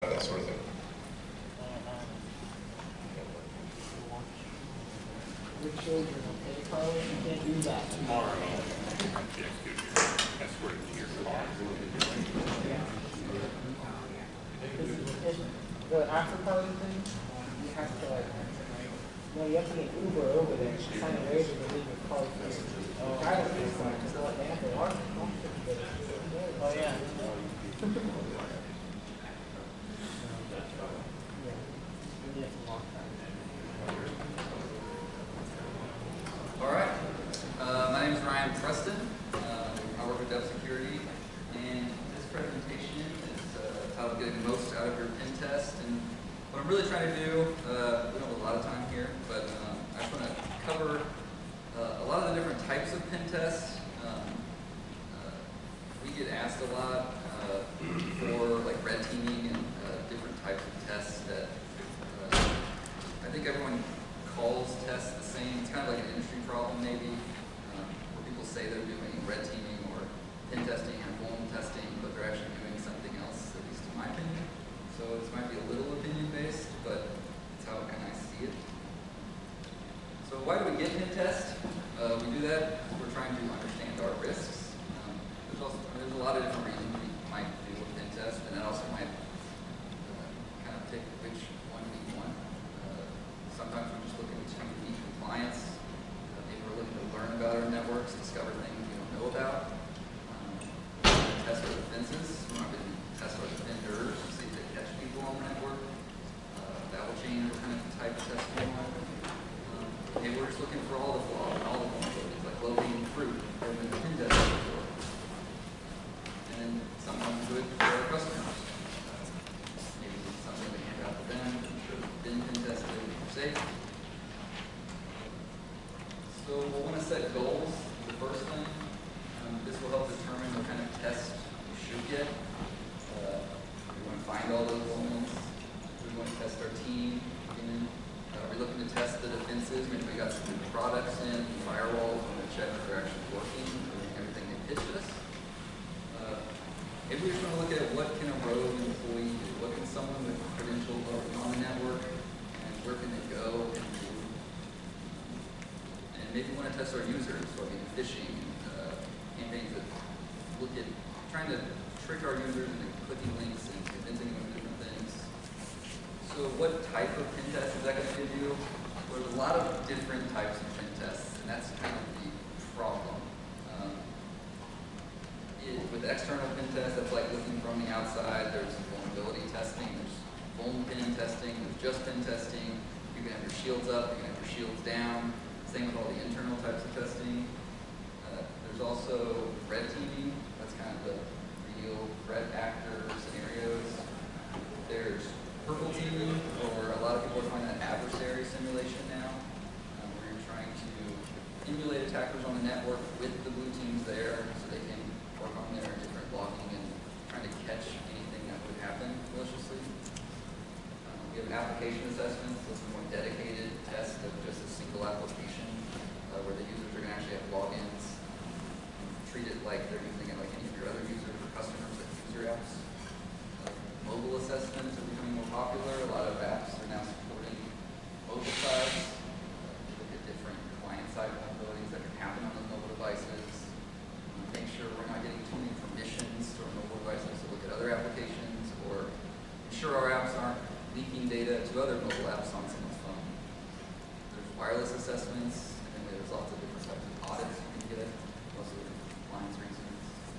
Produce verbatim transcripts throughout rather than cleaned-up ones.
that sort of thing. Your children, okay, Carlos, you can't do that. Tomorrow, yeah, escort it to your car. It's, the after party thing, you have to like, no, you have to get Uber over there, sign a waiver to leave your car here. The guy don't think so, because what they have to walk. Oh, yeah. All right. Uh, my name is Ryan Preston. Uh, I work with Dev Security, and this presentation is uh, titled "Getting the Most Out of Your Pen Test." And what I'm really trying to do, uh, we don't have a lot of time here, but um, I just want to cover uh, a lot of the different types of pen tests. Um, uh, we get asked a lot uh, for like red teaming and uh, different types of tests that uh, I think everyone calls tests the same. It's kind of like an industry problem maybe, um, where people say they're doing red teaming or pen testing or vuln testing, but they're actually doing something else, at least in my opinion. So this might be a little opinion based, but it's how can I see it. So why do we get pen test? Uh, we do that because we're trying to understand our risks. Um, there's, also, there's a lot of different reasons we might do a pen test, and that also might uh, kind of pick which one we want. Sometimes we're just looking to meet compliance. Uh, maybe we're looking to learn about our networks, discover things we don't know about. Um, test our defenses. We might really test our defenders, see if they catch people on the network. Uh, that will change what kind of type of test we want. Um, maybe we're just looking for all the flaws and all the vulnerabilities, like low-hanging fruit, or the pen test before. And then sometimes we do it for our customers. Uh, maybe it's something we hand out to them, I'm sure they've been pen tested. Safe. So we'll want to set goals. The first thing, um, this will help determine what kind of test we should get. Uh, we want to find all those elements. We want to test our team. And, uh, we're looking to test the defenses. Maybe we got some new products in, firewalls. We want to check if they're actually working, doing everything they pitched us. Uh, maybe we just want to look at what can a rogue employee do. What can someone with credentials on the network? Where can they go and do? And maybe we want to test our users, so I mean phishing uh, campaigns that look at trying to trick our users into clicking links and convincing them of different things. So what type of pen test is that going to give you? Well, there's a lot of different types of pen tests, and that's kind of the problem. Um, it, with external pen tests, that's like looking from the outside. There's vulnerability testing. There's vuln pen testing, there's just pen testing. You can have your shields up, you can have your shields down. Same with all the internal types of testing. Uh, there's also red teaming. That's kind of the real threat actor scenarios. There's purple teaming, or a lot of people are calling that adversary simulation now, um, where you're trying to emulate attackers on the network with the blue teams there, so they can work on their different logging and trying to catch anything that would happen maliciously. We have an application assessment, so it's a more dedicated test of just a single application uh, where the users are going to actually have logins. Treat it like they're using it like any of your other users or customers that use your apps. Uh, mobile assessments are becoming more popular. A lot of apps are now supporting mobile sides. Uh, look at different client-side vulnerabilities that can happen on those mobile devices. Uh, make sure we're not getting too many permissions to our mobile devices to look at other applications, or ensure our apps aren't leaking data to other mobile apps on someone's phone. There's wireless assessments, and then there's lots of different types of audits you can get, also for compliance reasons.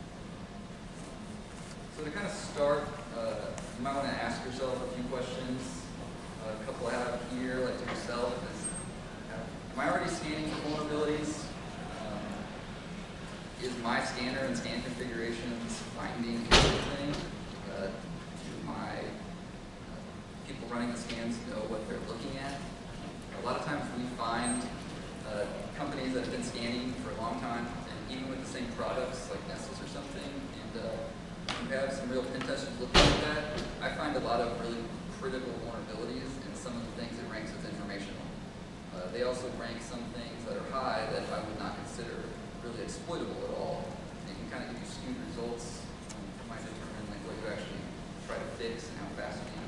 So to kind of start, uh, you might want to ask yourself a few questions. Uh, a couple I have here, like to yourself, is, am I already scanning for vulnerabilities? Um, is my scanner and scan configurations finding anything? Uh, do my people running the scans know what they're looking at? A lot of times we find uh, companies that have been scanning for a long time, and even with the same products, like Nessus or something, and uh, we have some real pen testers looking at that. I find a lot of really critical vulnerabilities in some of the things it ranks as informational. Uh, they also rank some things that are high that I would not consider really exploitable at all. They can kind of give you skewed results. Um, might determine like what you actually try to fix and how fast you can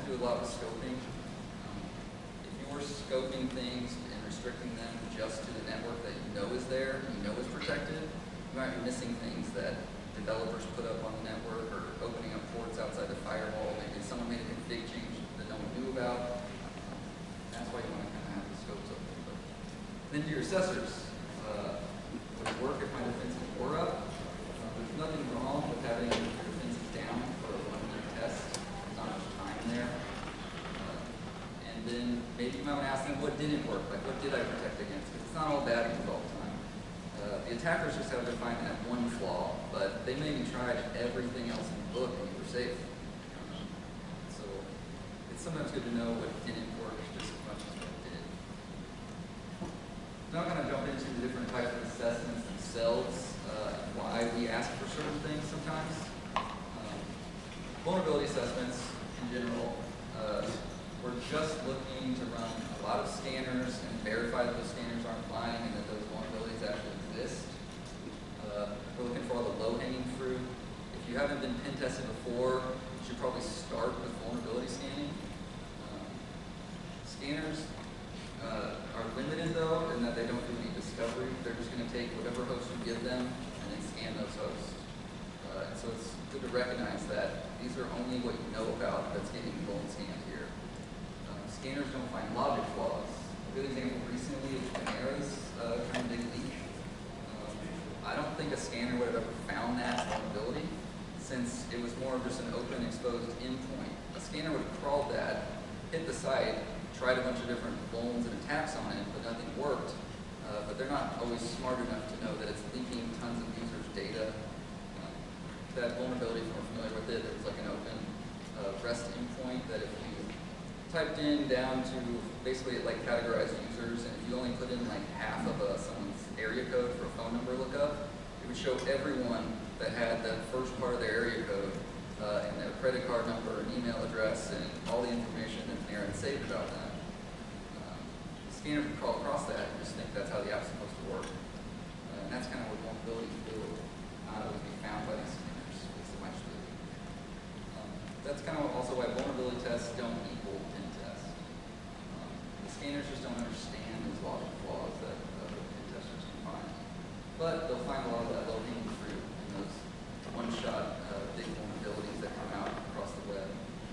to do a lot with scoping. Um, if you're scoping things and restricting them just to the network that you know is there, you know is protected, you might be missing things that developers put up on the network or opening up ports outside the firewall. Maybe someone made a config change that no one knew about. Um, that's why you want to kind of have the scopes open. But then to your assessors, uh, would it work if my defenses were up? Uh, there's nothing wrong with having your defenses down for a one-week test. There's not much time there. Uh, and then maybe you might want to ask them what didn't work, like what did I protect against? Because it's not all bad news all the time. Uh, the attackers just have to find that one flaw, but they maybe tried everything else in the book and you were safe. Um, so it's sometimes good to know what didn't work just as much as what did. I'm not going to jump into the different types of assessments themselves, uh, and why we ask for certain things sometimes. Um, vulnerability assessments in general, uh, we're just looking to run a lot of scanners and verify that those scanners aren't lying and that those vulnerabilities actually exist. Uh, we're looking for all the low-hanging fruit. If you haven't been pen tested before, you should probably start with vulnerability scanning. Um, scanners uh, are limited though in that they don't do any discovery. They're just going to take whatever host you give them and then scan those hosts. Uh, and so it's good to recognize that these are only what you know about that's getting vuln scanned here. Uh, scanners don't find logic flaws. A good example recently is Chimera's uh, kind of big leak. I don't think a scanner would have ever found that vulnerability since it was more of just an open exposed endpoint. A scanner would have crawled that, hit the site, tried a bunch of different vulns and attacks on it, but nothing worked. Uh, but they're not always smart enough to know that it's leaking tons of users' data. Um, that vulnerability, if you're familiar with it, there's like an open uh, REST endpoint that if you typed in down to basically it like categorized users, and if you only put in like half of a, someone's area code for a phone number lookup, it would show everyone that had that first part of their area code uh, and their credit card number and email address and all the information that's near and saved about them. Um, the scanner can crawl across that and just think that's how the app's supposed to work. Uh, and that's kind of what vulnerabilities do, not always be found by these scanners, at least it might should be. Um, that's kind of also why vulnerability tests don't equal pen tests. Um, the scanners just don't understand those logic flaws that uh, pen testers can find. But they'll find a lot of that low-hanging fruit in those one-shot uh, big vulnerabilities that come out across the web.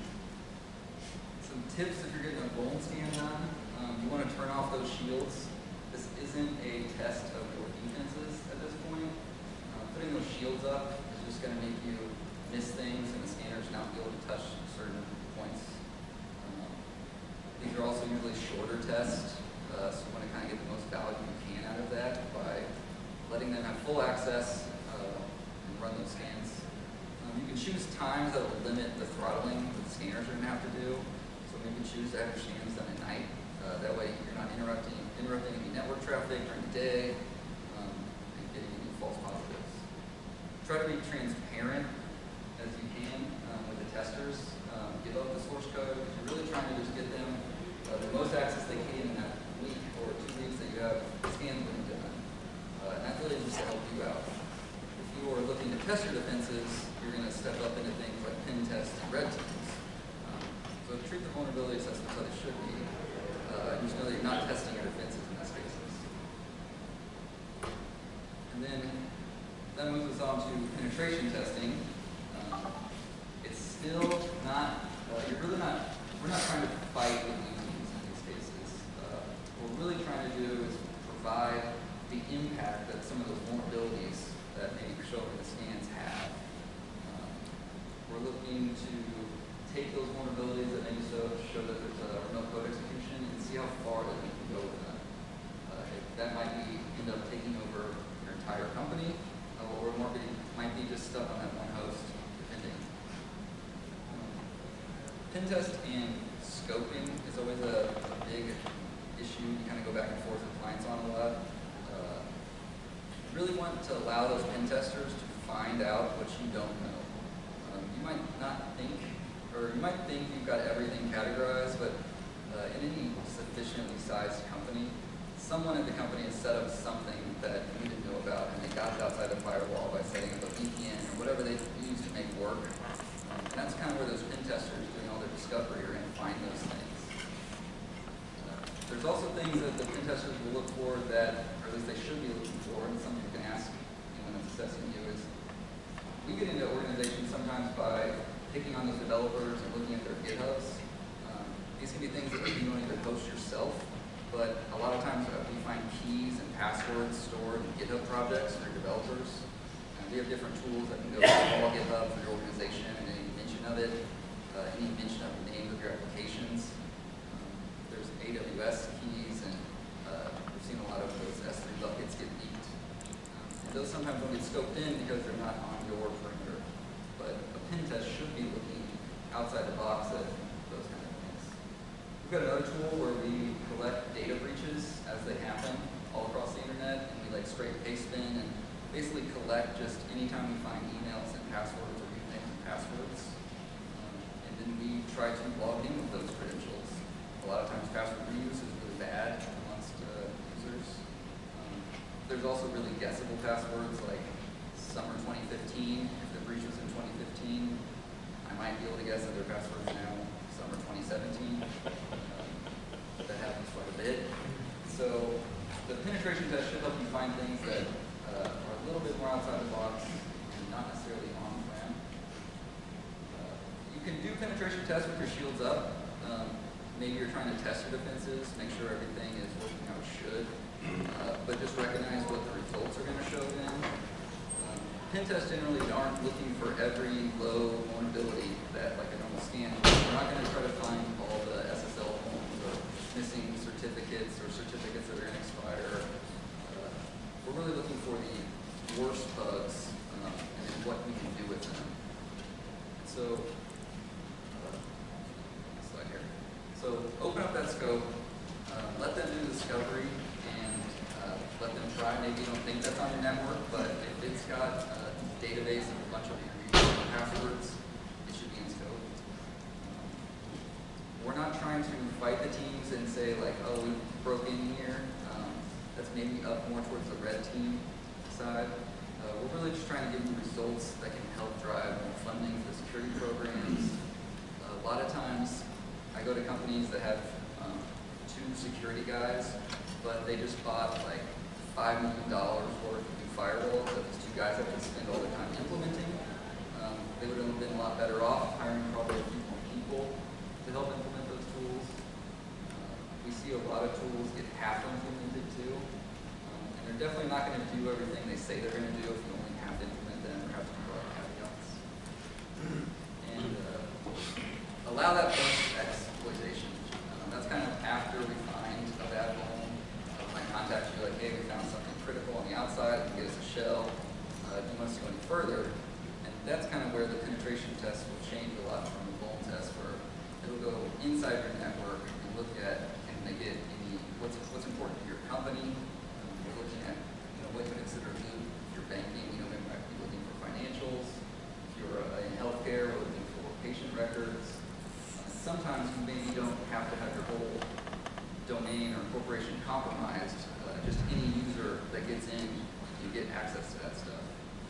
Some tips if you're getting a vuln scan done. Um, you want to turn off those shields. This isn't a test of your defenses at this point. Uh, putting those shields up is just going to make you miss things and the scanner's not be able to touch certain points. Um, these are also usually shorter tests, uh, so you want to kind of get the most value you can out of that by letting them have full access uh, and run those scans. Um, you can choose times that will limit the throttling that the scanners are going to have to do. So maybe choose to have your scans done at night. Uh, that way you're not interrupting interrupting any network traffic during the day um, and getting any false positives. Try to be transparent as you can um, with the testers. Um, give up the source code because you're really trying to just get them uh, the most access they can in that week or two weeks that you have scans being done. Uh, and that's really just to help you out. If you are looking to test your defenses, you're going to step up into things like pen tests and red teams. Um, so treat the vulnerability assessments how they should be. Uh, and just know that you're not testing your defenses in those cases. And then that moves us on to penetration testing. Um, it's still not, uh, you're really not, we're not trying to fight with unions in these cases. Uh, what we're really trying to do is provide the impact that some of those vulnerabilities that maybe show up in the scans have. Um, we're looking to take those vulnerabilities that maybe show, show that there's a remote code execution and see how far that we can go with them. Uh, that might be end up taking over your entire company, uh, or more be, might be just stuck on that one host, depending. Um, pen test and scoping is always a, a big issue. You kind of go back and forth with clients on a lot. Uh, you really want to allow those pen testers to find out what you don't know. Um, you might not think, or you might think you've got everything categorized, but uh, in any sufficiently sized company, someone at the company has set up something that you didn't know about, and they got it outside the firewall by setting up a V P N or whatever they use to make work. Um, and that's kind of where those pen testers doing all their discovery are in. things that the pen testers will look for that, or at least they should be looking for, and something you can ask anyone that's assessing you is, we get into organizations sometimes by picking on those developers and looking at their GitHubs. Um, these can be things that you don't even host yourself, but a lot of times uh, we find keys and passwords stored in GitHub projects for developers. And we have different tools that can go through all GitHub for your organization and any mention of it, uh, any mention of the name of your applications. Um, there's A W S keys, and uh, we've seen a lot of those S three buckets get leaked. Um, and those sometimes don't get scoped in because they're not on your perimeter. But a pen test should be looking outside the box at those kind of things. We've got another tool where we collect data breaches as they happen all across the internet, and we like scrape pastebin and basically collect just anytime we find emails and passwords or usernames and passwords. Um, and then we try to log in with those credentials. A lot of times password reuse is really bad amongst uh, users. Um, there's also really guessable passwords like summer twenty fifteen. If the breach was in twenty fifteen, I might be able to guess that their password is now summer twenty seventeen. Um, that happens quite a bit. So the penetration test should help you find things that uh, are a little bit more outside the box and not necessarily on-prem. Uh, you can do penetration tests with your shields up. Um, maybe you're trying to test your defenses, make sure everything is working how it should, uh, but just recognize what the results are going to show then. Um, pen tests generally aren't looking for every low vulnerability that, like a normal scan. We're not going to try to find all the S S L holes or missing certificates or certificates that are going to expire. Uh, we're really looking for the worst bugs um, and then what we can do with them. So, uh, slide here. So open up that scope, uh, let them do discovery, and uh, let them try. Maybe you don't think that's on your network, but if it's got a database of a bunch of your users and passwords, it should be in scope. Um, we're not trying to fight the teams and say like, oh, we broke in here. Um, that's maybe up more towards the red team side. Uh, we're really just trying to give you results that can help drive more funding for security programs. Uh, a lot of times, I go to companies that have um, two security guys, but they just bought like five million dollars worth of new firewalls that these two guys have to spend all their time implementing. Um, they would have been a lot better off hiring probably a few more people to help implement those tools. Uh, we see a lot of tools get half implemented too. Um, and they're definitely not going to do everything they say they're going to do if you only have to implement them or have to provide caveats. And uh, allow that post-exploitation. Um, that's kind of after we find a bad vuln. Uh, my contact you like, hey, we found something critical on the outside, you can get us a shell. Uh, do you want us to go any further? And that's kind of where the penetration test will change a lot from the vuln test, where it'll go inside your network and look at, can they get any, what's, what's important to your company. Um, we're looking at, you know, what to consider loot. If you're banking, you know, they might be looking for financials. If you're uh, in healthcare, we're looking for patient records. Uh, sometimes you maybe don't have to have your whole domain or corporation compromised. Uh, just any user that gets in, you get access to that stuff.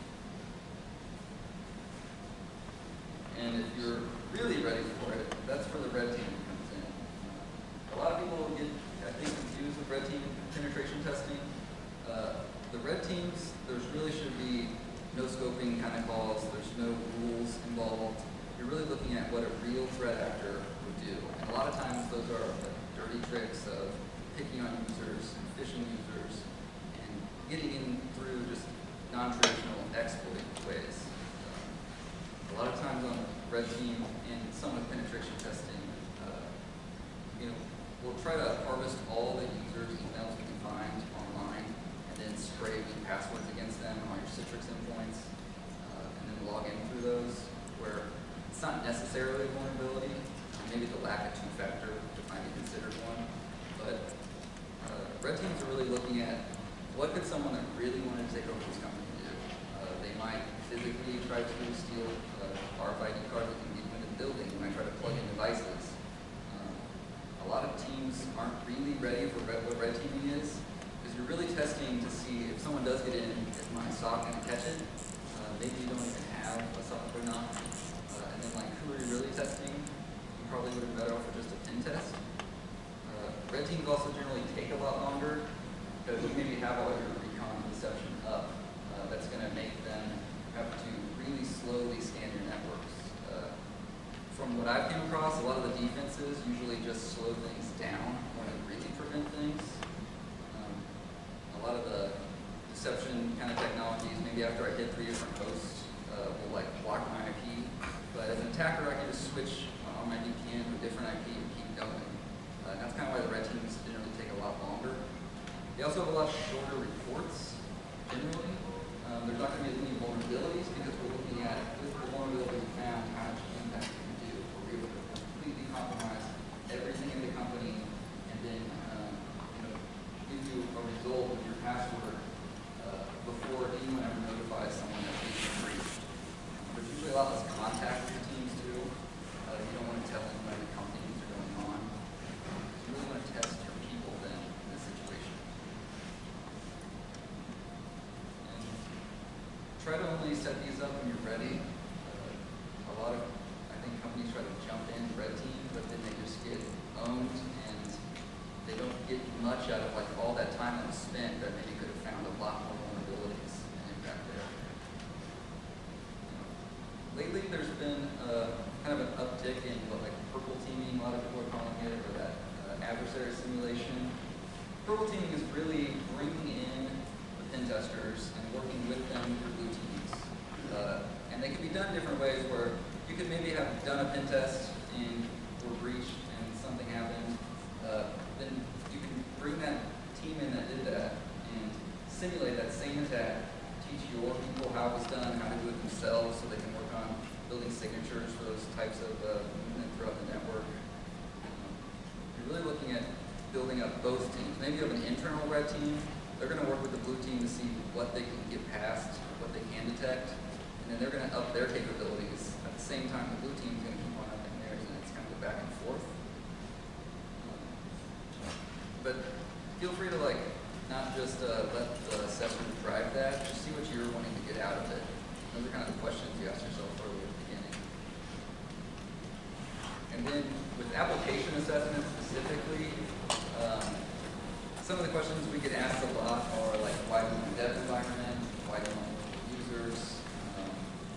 And if you're really ready for it, that's where the red team comes in. Uh, a lot of people get, I think, confused with red team penetration testing. Uh, the red teams, there's really should be no scoping kind of calls. There's no rules involved. You're really looking at what a real threat actor would do. And a lot of times those are like dirty tricks of picking on users and phishing users and getting in through just non-traditional exploit ways. A lot of times on red team and some with penetration testing, uh, you know, we'll try to harvest all the users' emails we can find online and then spray weak passwords against them on your Citrix endpoints uh, and then log in through those, where it's not necessarily a vulnerability. Maybe the lack of two-factor might be considered one. But uh, red teams are really looking at what could someone that really wanted to take over this company do. Uh, they might physically try to steal uh, R F I D card that can get you into the building. They might try to plug in devices. Um, a lot of teams aren't really ready for red, what red teaming is, because you're really testing to see if someone does get in, is my S O C going to catch it? Uh, maybe you don't even have a S O C or not. Uh, and then like, who are you really testing? You probably would have been better off with just a pen test. Uh, red teams also generally take have all your recon and deception up, uh, that's going to make them have to really slowly scan your networks. Uh, from what I've come across, a lot of the defenses usually just slow things down when they really prevent things. Um, a lot of the deception kind of technologies, maybe after I hit three different hosts, uh, will like block my I P. But as an attacker, I can just switch on my V P N to a different I P and keep going. Uh, and that's kind of why the red teams generally take a lot longer. They also have a lot shorter reports, generally. Um, there's not going to be as many vulnerabilities because we're looking at, with the vulnerability we found, how much impact we can do. We're able to completely compromise everything in the company and then um, you know, give you a result of your password uh, before anyone ever notifies someone that they've been breached. There's usually a lot less contact with your teams too. Uh, you don't want to tell anybody the company things are going on. You really want to test your people then in this situation. And try to only set these up when you're ready. Uh, a lot of, I think companies try to jump in red team, but then they just get owned and they don't get much out of like all that time that was spent that maybe could have found a lot more vulnerabilities and impact there. Lately, there's been uh, kind of an uptick in what like purple teaming, a lot of people are calling it, or that uh, adversary simulation. Purple teaming is really bringing in the pen testers and working with them through blue teams. Uh, and they can be done different ways where you could maybe have done a pen test and were breached and something happened. Uh, then you can bring that team in that did that and simulate that same attack, teach your people how it was done, how to do it themselves so they can work on building signatures for those types of uh, movement throughout the network. Um, you're really looking at building up both teams. Maybe you have an internal red team. They're going to work with the blue team to see what they can get past, what they can detect, and then they're going to up their capabilities. At the same time, the blue team is going to keep on upping theirs, and it's kind of back and forth. Um, but feel free to like not just uh, let the assessor drive that, just see what you're wanting to get out of it. Those are kind of the questions you ask yourself early at the beginning. And then with application assessment specifically, um, some of the questions we get asked a lot are like, why do we want a dev environment? Why do we want users? Um,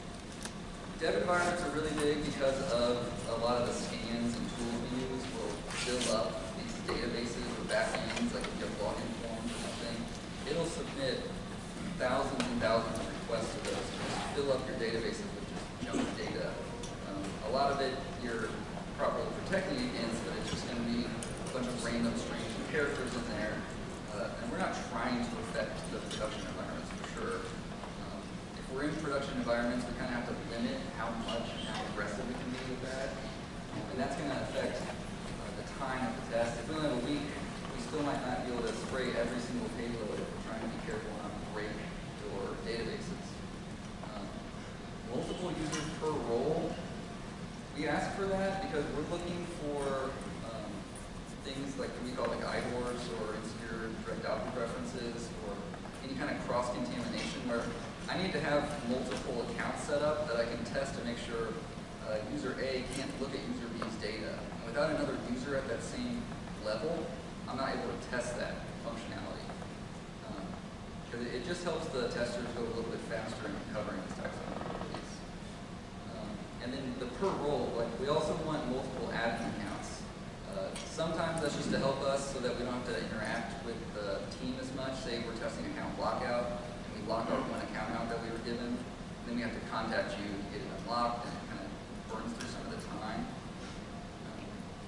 dev environments are really big because of a lot of the scans and tools we use will build up these databases or backends, like if you have login forms or something. It'll submit thousands and thousands of requests to those. Just fill up your databases with just junk data. Um, a lot of it you're properly protecting against, but it's just going to be a bunch of random strange characters in there. Uh, and we're not trying to affect the production environments for sure. Um, if we're in production environments, we kind of have to limit how much and how aggressive we can be with that. Um, and that's going to affect uh, the time of the test. If we only have a week, we still might not be able to spray every single payload if we're trying to be careful not to break your databases. Um, multiple users per role. We ask for that because we're looking for um, things like we call like I D O Rs or insecure direct output references or any kind of cross-contamination where I need to have multiple accounts set up that I can test to make sure uh, user A can't look at user B's data. And without another user at that same level, I'm not able to test that functionality. Because um, it, it just helps the testers go a little bit faster in uncovering these types of vulnerabilities. Um, and then the per role, like we also want multiple admin accounts. Uh, sometimes that's just to help us so that we don't have to interact with the team as much. Say we're testing account lockout, and we lock our one account out that we were given. Then we have to contact you to get it unlocked, and it kind of burns through some of the time. Um,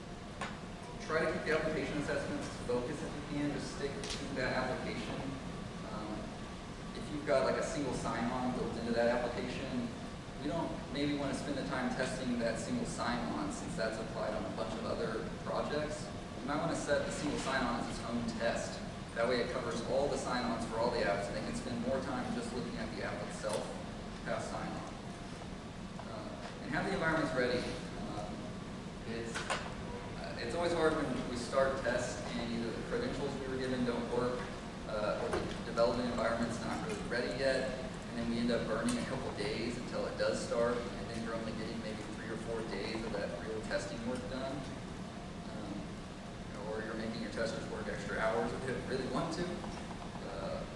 try to keep the application assessments focused if you can. Just stick to that application. Um, if you've got like a single sign-on built into that application, we don't maybe want to spend the time testing that single sign-on since that's applied on a bunch of other projects. You might want to set the single sign-on as its own test. That way it covers all the sign-ons for all the apps, and they can spend more time just looking at the app itself past sign-on. Uh, and have the environments ready. Um, it's, uh, it's always hard when we start tests and either the credentials we were given don't work, uh, or the development environment's not really ready yet. And then we end up burning a couple days until it does start, and then you're only getting maybe three or four days of that real testing work done. Um, or you're making your testers work extra hours if they really want to. Uh,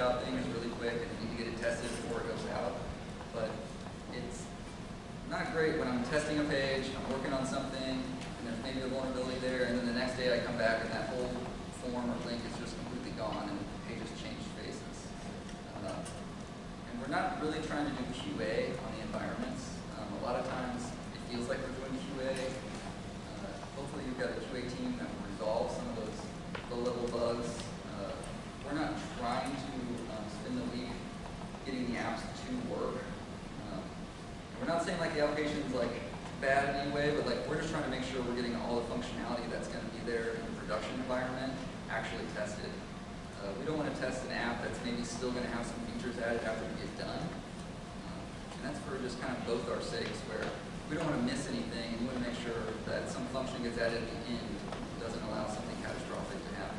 out things really quick and need to get it tested before it goes out. But it's not great when I'm testing a page, I'm working on something, and there's maybe a vulnerability there, and then the next day I come back and that whole form or link is just completely gone and the page has changed faces. Uh, and we're not really trying to do Q A on the environments. Um, a lot of times it feels like we're doing Q A. Uh, hopefully you've got a Q A team that will resolve some of those low-level bugs. Uh, we're not trying to um, spend the week getting the apps to work. Um, we're not saying like the application is like bad in any way, but like we're just trying to make sure we're getting all the functionality that's going to be there in the production environment actually tested. Uh, we don't want to test an app that's maybe still going to have some features added after we get done. Um, and that's for just kind of both our sakes, where we don't want to miss anything, and we want to make sure that some function gets added at the end doesn't allow something catastrophic to happen.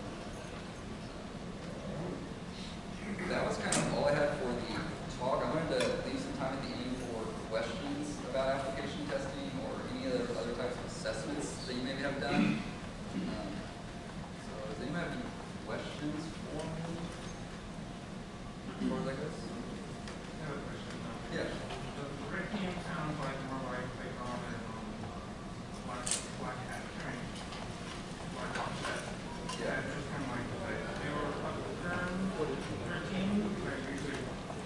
That was kind of all I had for the talk. I wanted to leave some time at the end for questions about application testing or any other other types of assessments that you maybe have done. Um, so does anyone have any questions for me before that goes? I have a question. Um, Yeah. The red team sounds like more like they call it um, black black hat training, black box set. Yeah. That's just kind of like like they were up the term red team, like usually.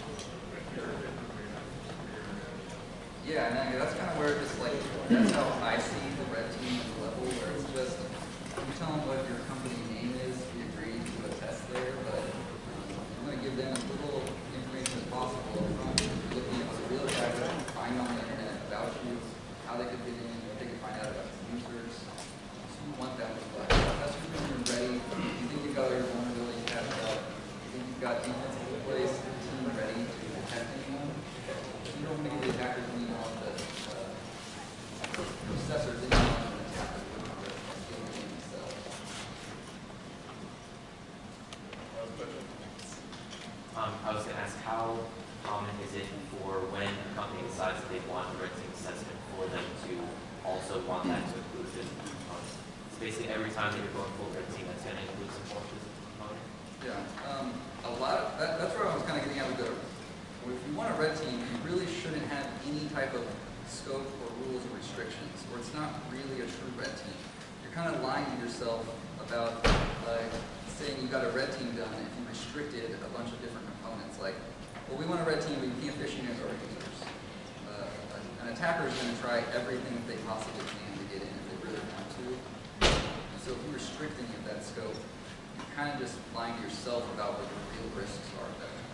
Yeah, and I mean, that's kind of where it's like, that's how I see the red team at the level, where it's just, you tell them what your company name is, we agree to a test there, but um, I'm going to give them as little information as possible up front. You're looking at the real attacker, find on the internet about you, how they could get in, what they could find out about users. So you want that to look like. That's when you're ready. You think you've got all your vulnerabilities patched up. You think you've got defenses in place, your team ready to detect anyone. You don't make the attackers lean on the uh, processors lean on the attackers with the skill game themselves. Um, I was going to ask, how common is it for when a company decides that they want a red team assessment for them to also want that to include physical components? It's basically every time that you're going full red team, that's going to include some more physical component. Yeah, um, a lot of, that, that's where I was kind of getting at with the, if you want a red team, you really shouldn't have any type of scope or rules or restrictions, or it's not really a true red team. You're kind of lying to yourself about like saying you got a red team done if you restricted a bunch of different components. Like, well, we want a red team, but you can't phishing as our users. Uh, an attacker is going to try everything that they possibly can to get in if they really want to. And so if you restrict any of that scope, you're kind of just lying to yourself about what the real risks are at that point.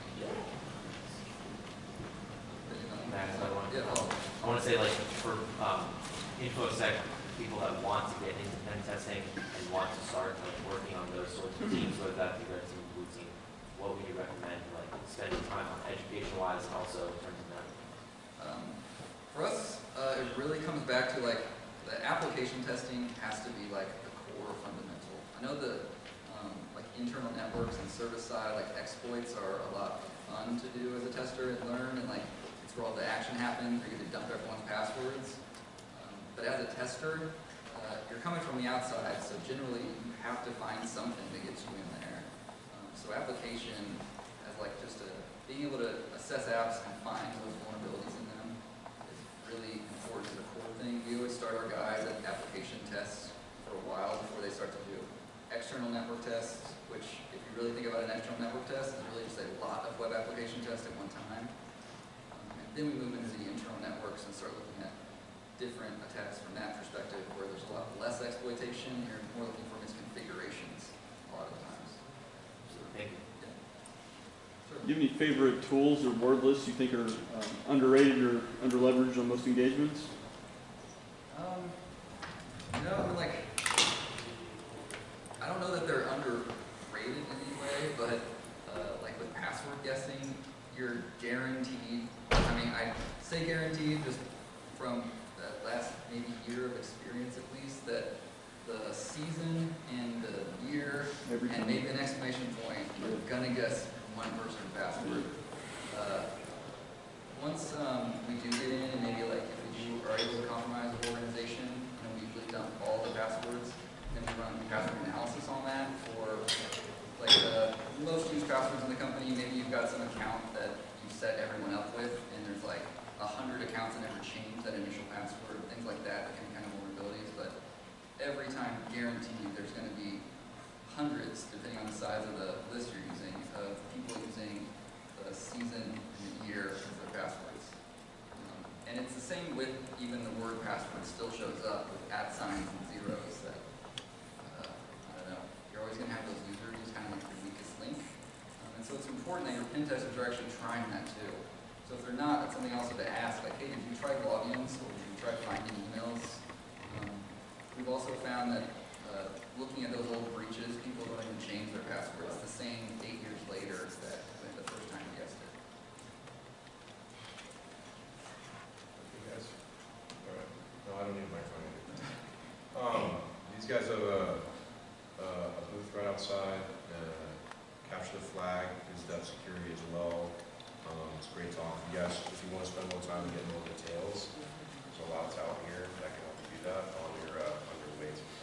Max, I want, Yeah, oh. I want to say, like, for um, InfoSec, people that want to get into pen testing and want to start like working on those sorts of teams, whether that be red team, blue team, what would you recommend, like, spending time on education-wise and also in terms of that? Um, for us, uh, it really comes back to like the application testing has to be like the core fundamental. I know the um, like internal networks and service side, like exploits are a lot of fun to do as a tester and learn, and like it's where all the action happens. You get to dump everyone's passwords. Um, but as a tester, uh, you're coming from the outside, so generally you have to find something that gets you in there. Um, so application as like just a being able to assess apps and find those vulnerabilities in them is really important as a core thing. We always start our guys at application tests for a while before they start to do external network tests, which if you really think about an external network test, is really just a lot of web application tests at one time. Um, and then we move into the internal networks and start looking at different attacks from that perspective, where there's a lot less exploitation. You're more looking for misconfigurations a lot of the times. So, thank you. Sure. Do you have any favorite tools or word lists you think are um, underrated or under-leveraged on most engagements? Um, you know, I mean, like, I don't know that they're underrated in any way, but uh, like with password guessing, you're guaranteed, I mean, I say guaranteed just from the last maybe year of experience at least, that the season and the year Every and time. maybe an exclamation point, you're gonna guess one person password. Uh, once um, we do get in, and maybe like if we do are able to compromise the organization, and we usually dump all the passwords, then we run password analysis on that for like uh, most used passwords in the company, maybe you've got some account that you set everyone up with, and there's like a hundred accounts that never change that initial password, things like that, that can be kind of vulnerabilities, but every time, guaranteed, there's going to be hundreds, depending on the size of the list you're using, of people using the season and the year as their passwords. Um, and it's the same with even the word password still shows up with at signs and zeros that, uh, I don't know, you're always going to have those users who's kind of like the weakest link. Um, and so it's important that your pen testers are actually trying that too. So if they're not, it's something also to ask, like, hey, did you try logins or did you try finding emails? Um, we've also found that uh, looking at those old breaches, people don't even change their passwords the same eight years later that when the first time you guessed it. You guys? All right. No, I don't need my phone. Um, these guys have a, a, a booth right outside, uh, capture the flag, is that security as well. Um, it's great talk. You guys, if you want to spend more time and get more details, there's a lot out here that can help you do that on your, uh, on your way to